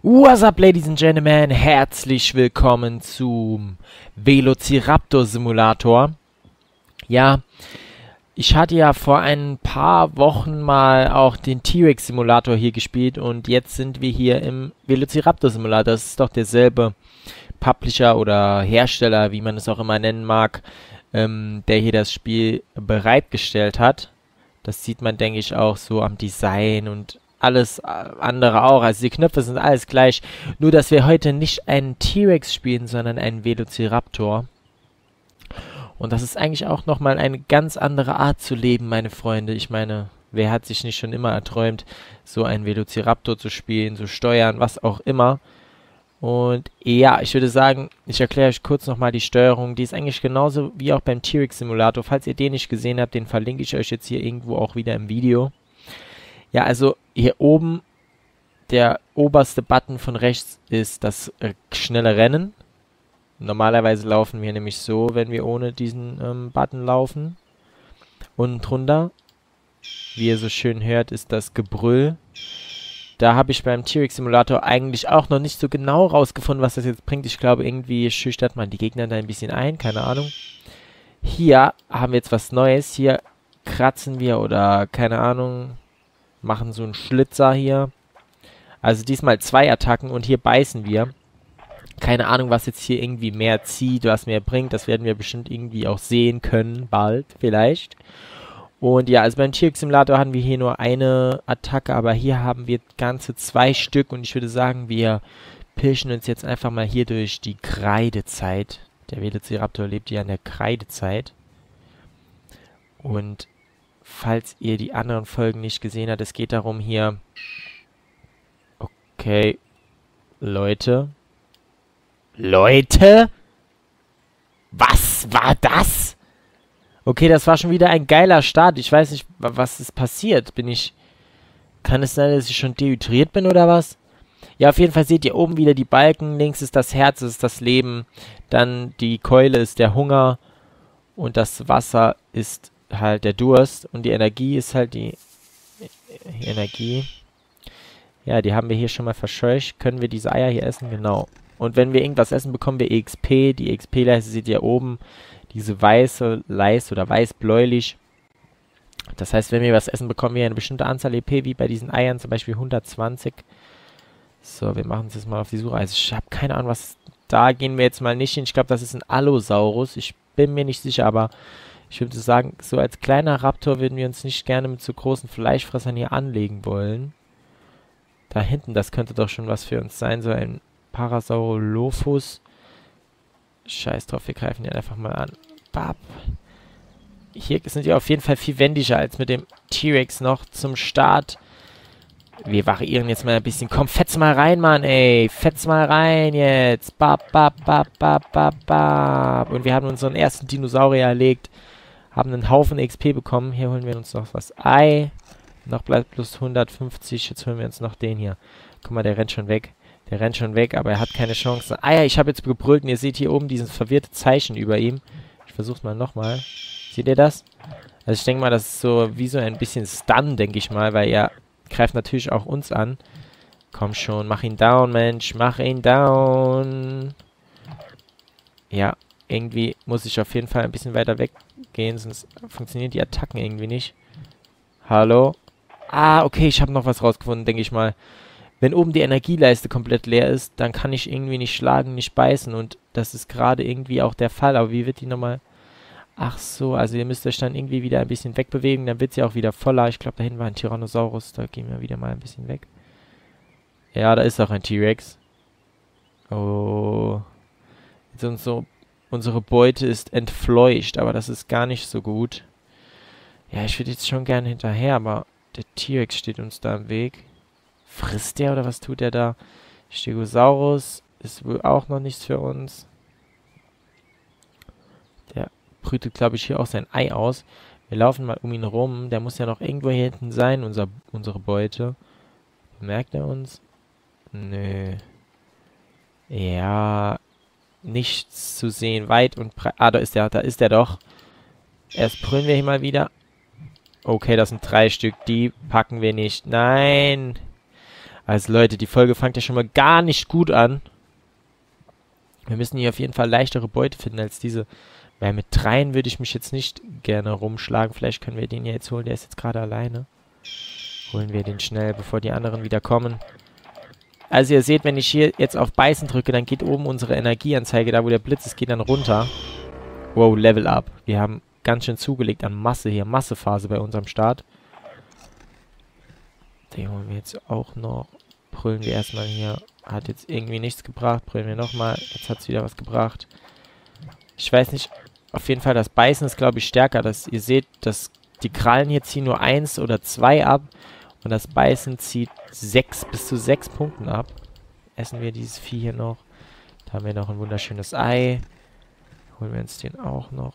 What's up, Ladies and Gentlemen? Herzlich willkommen zum Velociraptor Simulator. Ja, ich hatte ja vor ein paar Wochen mal auch den T-Rex Simulator hier gespielt und jetzt sind wir hier im Velociraptor Simulator. Das ist doch derselbe Publisher oder Hersteller, wie man es auch immer nennen mag, der hier das Spiel bereitgestellt hat. Das sieht man, denke ich, auch so am Design und alles andere auch. Also die Knöpfe sind alles gleich. Nur, dass wir heute nicht einen T-Rex spielen, sondern einen Velociraptor. Und das ist eigentlich auch nochmal eine ganz andere Art zu leben, meine Freunde. Ich meine, wer hat sich nicht schon immer erträumt, so einen Velociraptor zu spielen, zu steuern, was auch immer. Und ja, ich würde sagen, ich erkläre euch kurz nochmal die Steuerung. Die ist eigentlich genauso wie auch beim T-Rex Simulator. Falls ihr den nicht gesehen habt, den verlinke ich euch jetzt hier irgendwo auch wieder im Video. Ja, also hier oben, der oberste Button von rechts ist das schnelle Rennen. Normalerweise laufen wir nämlich so, wenn wir ohne diesen Button laufen. Unten drunter, wie ihr so schön hört, ist das Gebrüll. Da habe ich beim T-Rex Simulator eigentlich auch noch nicht so genau rausgefunden, was das jetzt bringt. Ich glaube, irgendwie schüchtert man die Gegner da ein bisschen ein, keine Ahnung. Hier haben wir jetzt was Neues. Hier kratzen wir oder, keine Ahnung, machen so einen Schlitzer hier. Also diesmal 2 Attacken und hier beißen wir. Keine Ahnung, was jetzt hier irgendwie mehr zieht, was mehr bringt. Das werden wir bestimmt irgendwie auch sehen können, bald vielleicht. Und ja, also beim T-Rex Simulator haben wir hier nur eine Attacke, aber hier haben wir ganze 2 Stück. Und ich würde sagen, wir pirschen uns jetzt einfach mal hier durch die Kreidezeit. Der Velociraptor lebt ja in der Kreidezeit. Und falls ihr die anderen Folgen nicht gesehen habt, es geht darum hier... Okay, Leute? Was war das? Okay, das war schon wieder ein geiler Start. Ich weiß nicht, was ist passiert. Kann es sein, dass ich schon dehydriert bin oder was? Ja, auf jeden Fall seht ihr oben wieder die Balken. Links ist das Herz, das ist das Leben. Dann die Keule ist der Hunger. Und das Wasser ist halt der Durst. Und die Energie ist halt die Energie. Ja, die haben wir hier schon mal verscheucht. Können wir diese Eier hier essen? Genau. Und wenn wir irgendwas essen, bekommen wir EXP. Die EXP-Leiste seht ihr oben. Diese weiße Leiste oder weiß-bläulich. Das heißt, wenn wir was essen, bekommen wir eine bestimmte Anzahl EP, wie bei diesen Eiern, zum Beispiel 120. So, wir machen uns jetzt mal auf die Suche. Also ich habe keine Ahnung, was... Da gehen wir jetzt mal nicht hin. Ich glaube, das ist ein Allosaurus. Ich bin mir nicht sicher, aber ich würde sagen, so als kleiner Raptor würden wir uns nicht gerne mit so großen Fleischfressern hier anlegen wollen. Da hinten, das könnte doch schon was für uns sein. So ein Parasaurolophus. Scheiß drauf, wir greifen den einfach mal an. Bap. Hier sind wir auf jeden Fall viel wendiger als mit dem T-Rex noch zum Start. Wir variieren jetzt mal ein bisschen. Komm, fetz mal rein, Mann, ey. Fetz mal rein jetzt. Bap, bap, bap, bap, bap, bap. Und wir haben unseren ersten Dinosaurier erlegt. Haben einen Haufen XP bekommen. Hier holen wir uns noch was Ei. Noch bleibt plus 150. Jetzt holen wir uns noch den hier. Guck mal, der rennt schon weg. Der rennt schon weg, aber er hat keine Chance. Ah ja, ich habe jetzt gebrüllt und ihr seht hier oben dieses verwirrte Zeichen über ihm. Ich versuch's mal nochmal. Seht ihr das? Also ich denke mal, das ist so wie so ein bisschen Stun, denke ich mal, weil er greift natürlich auch uns an. Komm schon, mach ihn down, Mensch. Mach ihn down. Ja, irgendwie muss ich auf jeden Fall ein bisschen weiter weggehen, sonst funktionieren die Attacken irgendwie nicht. Hallo? Ah, okay, ich habe noch was rausgefunden, denke ich mal. Wenn oben die Energieleiste komplett leer ist, dann kann ich irgendwie nicht schlagen, nicht beißen. Und das ist gerade irgendwie auch der Fall. Aber wie wird die nochmal... Ach so, also ihr müsst euch dann irgendwie wieder ein bisschen wegbewegen. Dann wird sie auch wieder voller. Ich glaube, da hinten war ein Tyrannosaurus. Da gehen wir wieder mal ein bisschen weg. Ja, da ist auch ein T-Rex. Oh. Jetzt unsere Beute ist entfleucht. Aber das ist gar nicht so gut. Ja, ich würde jetzt schon gerne hinterher, aber der T-Rex steht uns da im Weg. Frisst der oder was tut der da? Stegosaurus ist wohl auch noch nichts für uns. Der brütet, glaube ich, hier auch sein Ei aus. Wir laufen mal um ihn rum. Der muss ja noch irgendwo hier hinten sein, unsere Beute. Bemerkt er uns? Nö. Ja, nichts zu sehen. Weit und breit. Ah, da ist der doch. Erst brüllen wir hier mal wieder. Okay, das sind 3 Stück. Die packen wir nicht. Nein! Also Leute, die Folge fängt ja schon mal gar nicht gut an. Wir müssen hier auf jeden Fall leichtere Beute finden als diese. Weil mit 3 würde ich mich jetzt nicht gerne rumschlagen. Vielleicht können wir den ja jetzt holen. Der ist jetzt gerade alleine. Holen wir den schnell, bevor die anderen wieder kommen. Also ihr seht, wenn ich hier jetzt auf Beißen drücke, dann geht oben unsere Energieanzeige, da wo der Blitz ist, geht dann runter. Wow, Level Up. Wir haben ganz schön zugelegt an Masse hier. Massephase bei unserem Start. Den holen wir jetzt auch noch. Brüllen wir erstmal hier. Hat jetzt irgendwie nichts gebracht. Brüllen wir nochmal. Jetzt hat es wieder was gebracht. Ich weiß nicht. Auf jeden Fall, das Beißen ist, glaube ich, stärker. Ihr seht, dass die Krallen hier ziehen nur 1 oder 2 ab. Und das Beißen zieht 6 bis zu 6 Punkten ab. Essen wir dieses Vieh hier noch. Da haben wir noch ein wunderschönes Ei. Holen wir uns den auch noch.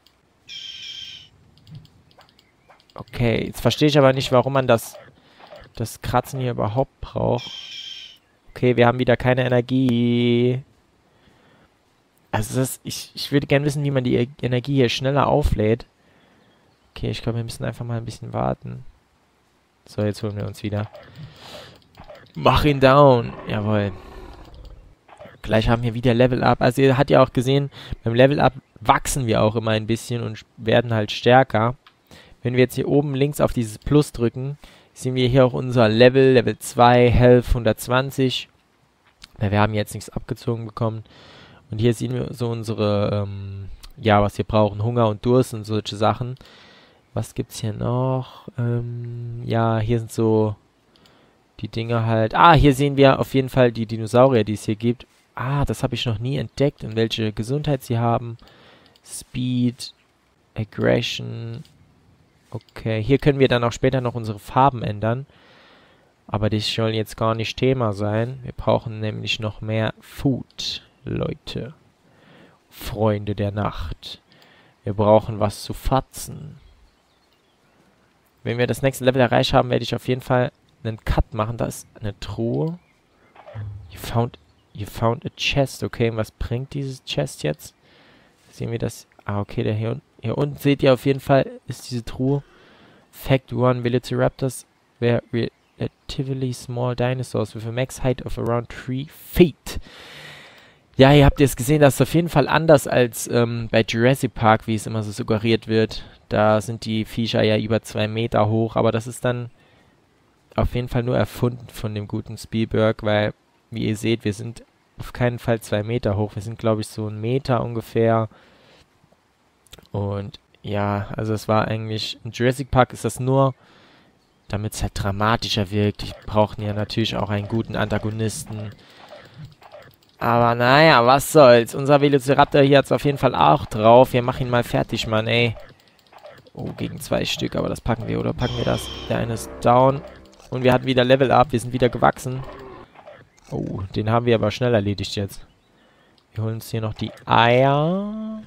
Okay, jetzt verstehe ich aber nicht, warum man das Kratzen hier überhaupt braucht. Okay, wir haben wieder keine Energie. Also ich würde gerne wissen, wie man die Energie hier schneller auflädt. Okay, ich glaube, wir müssen einfach mal ein bisschen warten. So, jetzt holen wir uns wieder. Mach ihn down. Jawohl. Gleich haben wir wieder Level Up. Also ihr habt ja auch gesehen, beim Level Up wachsen wir auch immer ein bisschen und werden halt stärker. Wenn wir jetzt hier oben links auf dieses Plus drücken, sehen wir hier auch unser Level 2, Health 120. Ja, wir haben jetzt nichts abgezogen bekommen. Und hier sehen wir so unsere, ja, was wir brauchen. Hunger und Durst und solche Sachen. Was gibt's hier noch? Ja, hier sind so die Dinge halt. Ah, hier sehen wir auf jeden Fall die Dinosaurier, die es hier gibt. Ah, das habe ich noch nie entdeckt und welche Gesundheit sie haben. Speed, Aggression. Okay, hier können wir dann auch später noch unsere Farben ändern. Aber das soll jetzt gar nicht Thema sein. Wir brauchen nämlich noch mehr Food, Leute. Freunde der Nacht. Wir brauchen was zu fatzen. Wenn wir das nächste Level erreicht haben, werde ich auf jeden Fall einen Cut machen. Da ist eine Truhe. You found a chest. Okay, und was bringt dieses Chest jetzt? Sehen wir das? Ah, okay, der hier unten seht ihr auf jeden Fall, ist diese Truhe. Fact 1, Velociraptors were relatively small dinosaurs with a max height of around 3 feet. Ja, ihr habt jetzt gesehen, das ist auf jeden Fall anders als bei Jurassic Park, wie es immer so suggeriert wird. Da sind die Viecher ja über 2 Meter hoch, aber das ist dann auf jeden Fall nur erfunden von dem guten Spielberg, weil, wie ihr seht, wir sind auf keinen Fall 2 Meter hoch. Wir sind, glaube ich, so 1 Meter ungefähr. Und ja, also es war eigentlich, in Jurassic Park ist das nur, damit es halt dramatischer wirkt. Die brauchen ja natürlich auch einen guten Antagonisten. Aber naja, was soll's. Unser Velociraptor hier hat es auf jeden Fall auch drauf. Wir machen ihn mal fertig, Mann, ey. Oh, gegen 2 Stück, aber das packen wir, oder packen wir das? Der eine ist down. Und wir hatten wieder Level Up, wir sind wieder gewachsen. Oh, den haben wir aber schnell erledigt jetzt. Wir holen uns hier noch die Eier.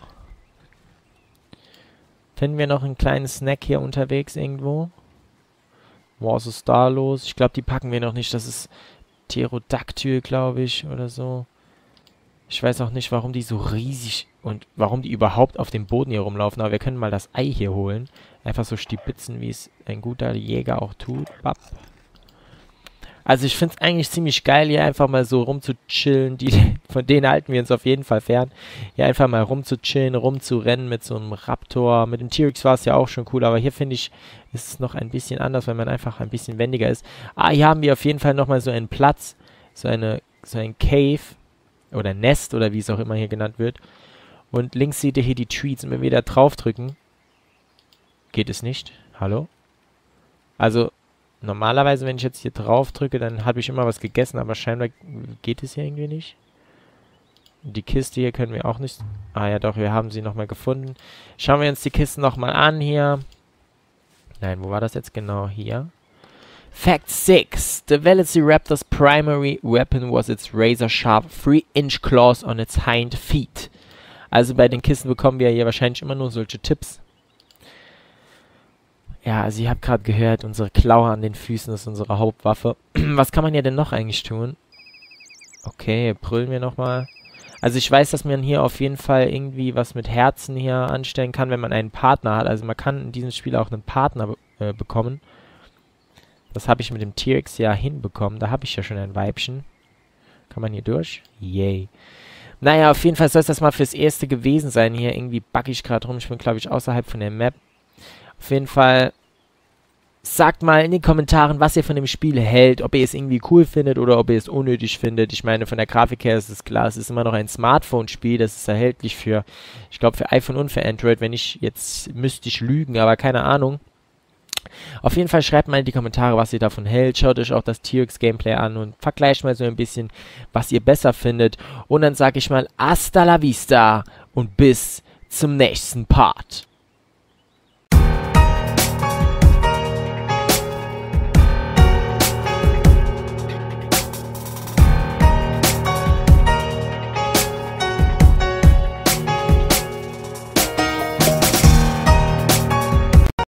Finden wir noch einen kleinen Snack hier unterwegs irgendwo? Was ist da los? Ich glaube, die packen wir noch nicht. Das ist Pterodactyl, glaube ich, oder so. Ich weiß auch nicht, warum die so riesig und warum die überhaupt auf dem Boden hier rumlaufen. Aber wir können mal das Ei hier holen. Einfach so stibitzen, wie es ein guter Jäger auch tut. Bap. Also ich finde es eigentlich ziemlich geil, hier einfach mal so rumzuchillen. Von denen halten wir uns auf jeden Fall fern. Hier einfach mal rumzuchillen, rumzurennen mit so einem Raptor. Mit dem T-Rex war es ja auch schon cool, aber hier finde ich, ist es noch ein bisschen anders, weil man einfach ein bisschen wendiger ist. Ah, hier haben wir auf jeden Fall nochmal so einen Platz, so ein Cave oder Nest oder wie es auch immer hier genannt wird. Und links seht ihr hier die Treats und wenn wir da drauf drücken, geht es nicht. Hallo? Also normalerweise, wenn ich jetzt hier drauf drücke, dann habe ich immer was gegessen, aber scheinbar geht es hier irgendwie nicht. Die Kiste hier können wir auch nicht... Ah ja doch, wir haben sie nochmal gefunden. Schauen wir uns die Kisten nochmal an hier. Nein, wo war das jetzt genau? Hier. Fact 6. The Velociraptor's primary weapon was its razor-sharp 3-inch claws on its hind feet. Also bei den Kisten bekommen wir hier wahrscheinlich immer nur solche Tipps. Ja, also ihr habt gerade gehört, unsere Klaue an den Füßen ist unsere Hauptwaffe. Was kann man ja denn noch eigentlich tun? Okay, brüllen wir nochmal. Also ich weiß, dass man hier auf jeden Fall irgendwie was mit Herzen hier anstellen kann, wenn man einen Partner hat. Also man kann in diesem Spiel auch einen Partner bekommen. Das habe ich mit dem T-Rex ja hinbekommen. Da habe ich ja schon ein Weibchen. Kann man hier durch? Yay. Naja, auf jeden Fall soll es das mal fürs Erste gewesen sein. Hier irgendwie bugge ich gerade rum. Ich bin, glaube ich, außerhalb von der Map. Auf jeden Fall sagt mal in den Kommentaren, was ihr von dem Spiel hält. Ob ihr es irgendwie cool findet oder ob ihr es unnötig findet. Ich meine, von der Grafik her ist es klar. Es ist immer noch ein Smartphone-Spiel. Das ist erhältlich für, ich glaube, für iPhone und für Android. Wenn ich jetzt, müsste ich lügen, aber keine Ahnung. Auf jeden Fall schreibt mal in die Kommentare, was ihr davon hält. Schaut euch auch das T-Rex Gameplay an und vergleicht mal so ein bisschen, was ihr besser findet. Und dann sage ich mal, hasta la vista und bis zum nächsten Part.